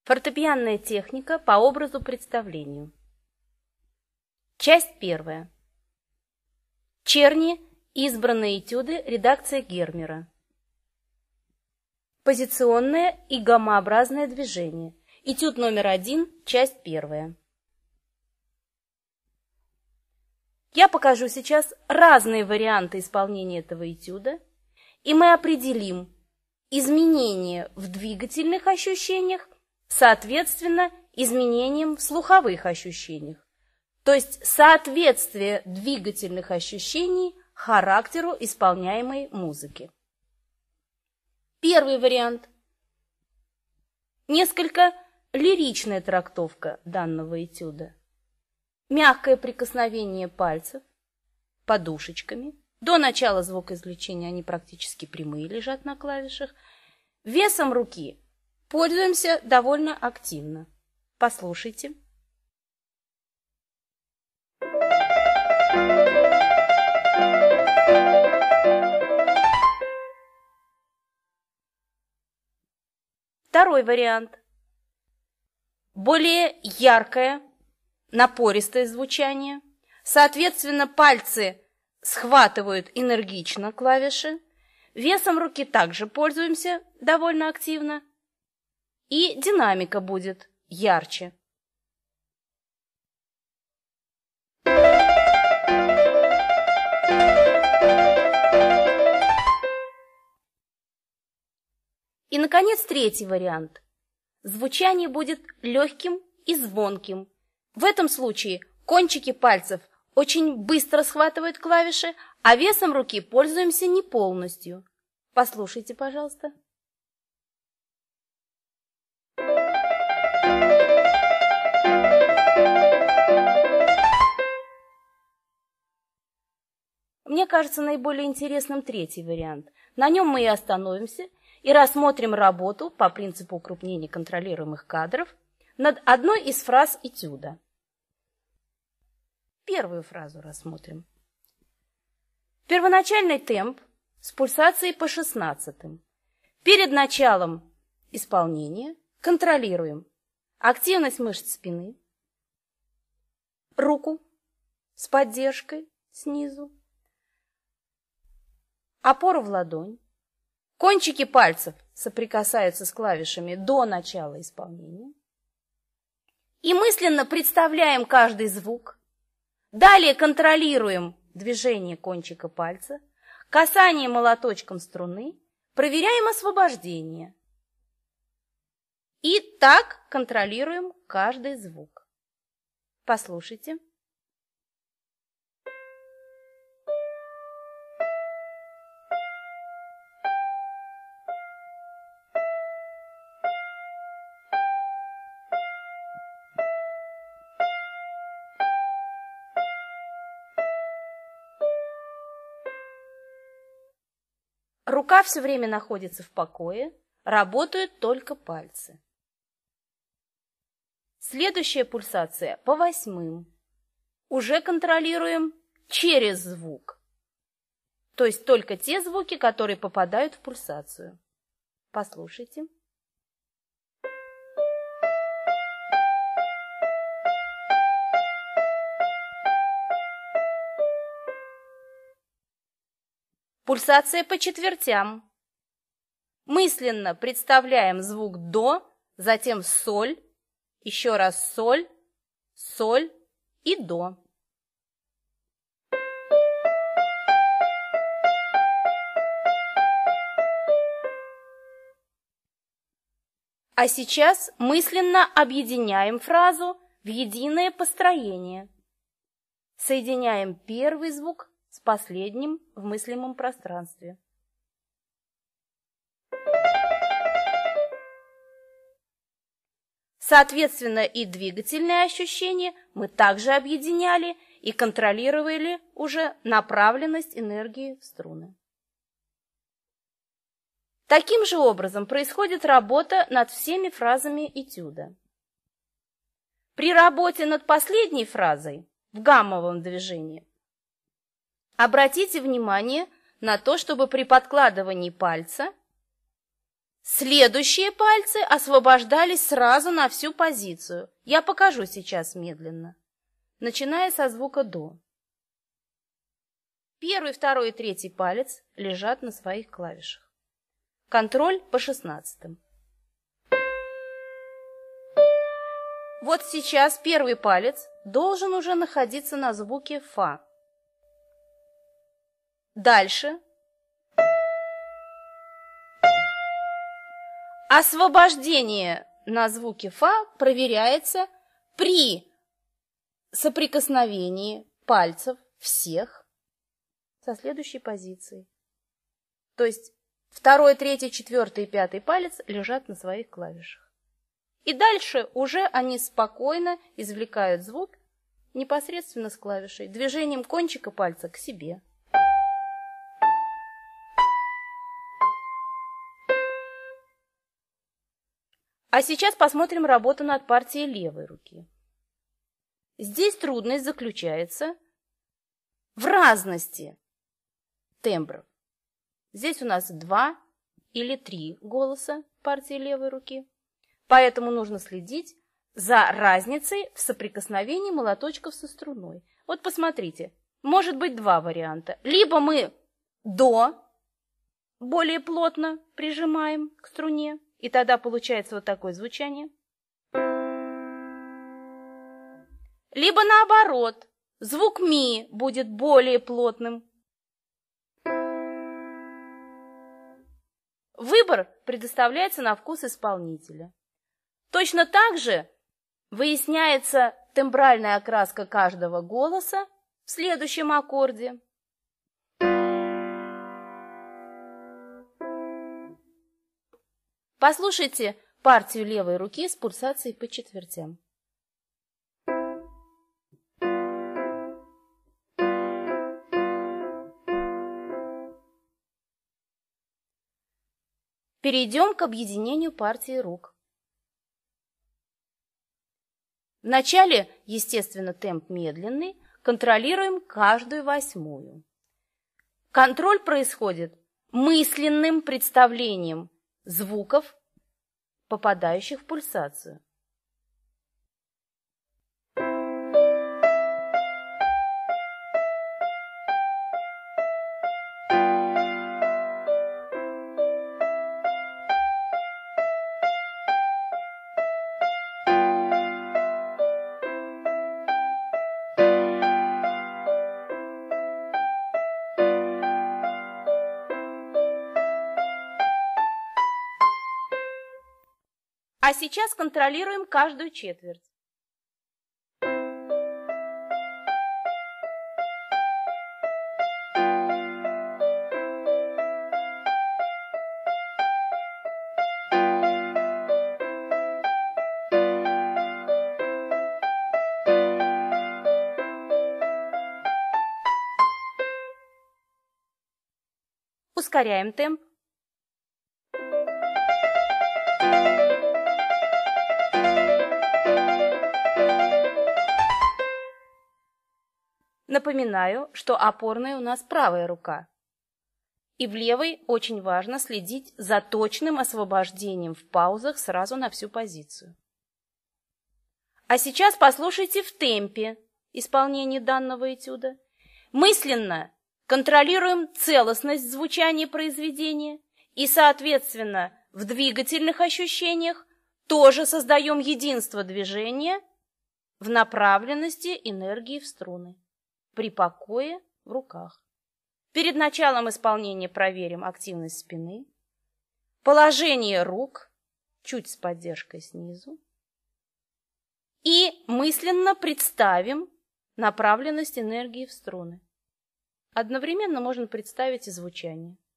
Фортепианная техника по образу представлению. Часть первая. Черни. Избранные этюды. Редакция Гермера. Позиционное и гаммообразное движение. Этюд номер 1, часть первая. Я покажу сейчас разные варианты исполнения этого этюда, и мы определим изменения в двигательных ощущениях соответственно изменениям в слуховых ощущениях, то есть соответствие двигательных ощущений характеру исполняемой музыки. Первый вариант. Несколько лиричная трактовка данного этюда. Мягкое прикосновение пальцев подушечками. До начала звукоизвлечения они практически прямые лежат на клавишах. Весом руки пользуемся довольно активно. Послушайте. Второй вариант. Более яркое, напористое звучание. Соответственно, пальцы схватывают энергично клавиши. Весом руки также пользуемся довольно активно. И динамика будет ярче. И, наконец, третий вариант. Звучание будет легким и звонким. В этом случае кончики пальцев очень быстро схватывают клавиши, а весом руки пользуемся не полностью. Послушайте, пожалуйста. Мне кажется наиболее интересным третий вариант. На нем мы и остановимся и рассмотрим работу по принципу укрупнения контролируемых кадров над одной из фраз этюда. Первую фразу рассмотрим. Первоначальный темп с пульсацией по 16-м. Перед началом исполнения контролируем активность мышц спины, руку с поддержкой снизу, опору в ладонь. Кончики пальцев соприкасаются с клавишами до начала исполнения. И мысленно представляем каждый звук. Далее контролируем движение кончика пальца, касание молоточком струны, проверяем освобождение. И так контролируем каждый звук. Послушайте. Рука все время находится в покое, работают только пальцы. Следующая пульсация по 8-м. Уже контролируем через звук. То есть только те звуки, которые попадают в пульсацию. Послушайте. Пульсация по четвертям. Мысленно представляем звук до, затем соль, еще раз соль, соль и до. А сейчас мысленно объединяем фразу в единое построение. Соединяем первый звук с последним в мыслимом пространстве. Соответственно, и двигательные ощущения мы также объединяли и контролировали уже направленность энергии в струны. Таким же образом происходит работа над всеми фразами этюда. При работе над последней фразой в гаммовом движении обратите внимание на то, чтобы при подкладывании пальца Следующие пальцы освобождались сразу на всю позицию. Я покажу сейчас медленно, начиная со звука «до». Первый, второй и третий палец лежат на своих клавишах. Контроль по 16-м. Вот сейчас первый палец должен уже находиться на звуке «фа». Дальше. Освобождение на звуке «фа» проверяется при соприкосновении пальцев всех со следующей позицией. То есть второй, третий, четвертый и пятый палец лежат на своих клавишах. И дальше уже они спокойно извлекают звук непосредственно с клавишей, движением кончика пальца к себе. А сейчас посмотрим работу над партией левой руки. Здесь трудность заключается в разности тембров. Здесь у нас 2 или 3 голоса партии левой руки, поэтому нужно следить за разницей в соприкосновении молоточков со струной. Вот посмотрите, может быть 2 варианта. Либо мы до более плотно прижимаем к струне, и тогда получается вот такое звучание. Либо наоборот, звук ми будет более плотным. Выбор предоставляется на вкус исполнителя. Точно так же выясняется тембральная окраска каждого голоса в следующем аккорде. Послушайте партию левой руки с пульсацией по четвертям. Перейдем к объединению партии рук. Вначале, естественно, темп медленный, контролируем каждую восьмую. Контроль происходит мысленным представлением звуков, попадающих в пульсацию. А сейчас контролируем каждую четверть. Ускоряем темп. Напоминаю, что опорная у нас правая рука. И в левой очень важно следить за точным освобождением в паузах сразу на всю позицию. А сейчас послушайте в темпе исполнение данного этюда. Мысленно контролируем целостность звучания произведения и, соответственно, в двигательных ощущениях тоже создаем единство движения в направленности энергии в струны. При покое в руках. Перед началом исполнения проверим активность спины, положение рук, чуть с поддержкой снизу, и мысленно представим направленность энергии в струны. Одновременно можно представить и звучание.